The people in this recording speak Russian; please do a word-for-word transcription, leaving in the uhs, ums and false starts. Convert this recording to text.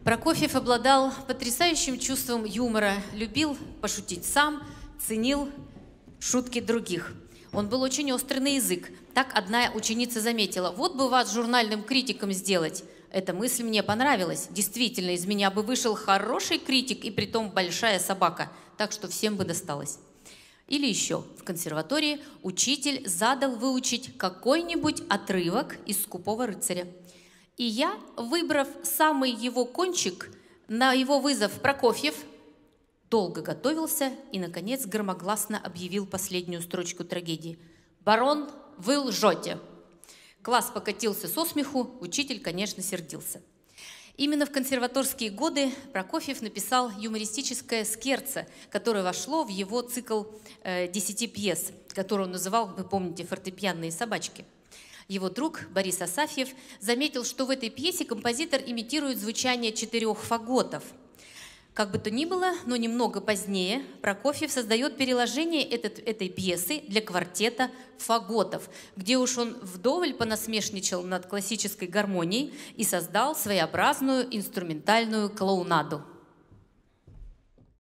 Прокофьев обладал потрясающим чувством юмора, любил пошутить сам, ценил шутки других. Он был очень острый на язык. Так одна ученица заметила: «Вот бы вас журнальным критиком сделать». Эта мысль мне понравилась. Действительно, из меня бы вышел хороший критик и притом большая собака, так что всем бы досталось. Или еще, в консерватории учитель задал выучить какой-нибудь отрывок из «Скупого рыцаря». И я, выбрав самый его кончик, на его вызов Прокофьев долго готовился и, наконец, громогласно объявил последнюю строчку трагедии. «Барон, вы лжете!» Класс покатился со смеху, учитель, конечно, сердился. Именно в консерваторские годы Прокофьев написал юмористическое «Скерцо», которое вошло в его цикл э, десяти пьес, который он называл, вы помните, «Фортепианные собачки». Его друг Борис Асафьев заметил, что в этой пьесе композитор имитирует звучание четырех фаготов. Как бы то ни было, но немного позднее Прокофьев создает переложение этот, этой пьесы для квартета фаготов, где уж он вдоволь понасмешничал над классической гармонией и создал своеобразную инструментальную клоунаду.